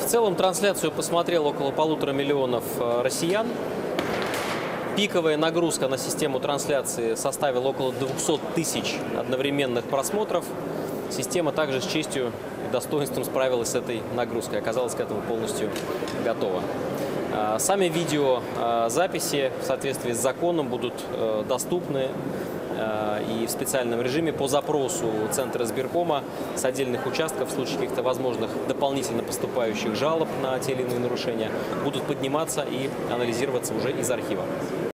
В целом трансляцию посмотрело около 1,5 миллиона россиян. Пиковая нагрузка на систему трансляции составила около 200 тысяч одновременных просмотров. Система также с честью и достоинством справилась с этой нагрузкой, оказалась к этому полностью готова. Сами видеозаписи в соответствии с законом будут доступны и в специальном режиме по запросу Центра избиркома с отдельных участков в случае каких-то возможных дополнительно поступающих жалоб на те или иные нарушения будут подниматься и анализироваться уже из архива.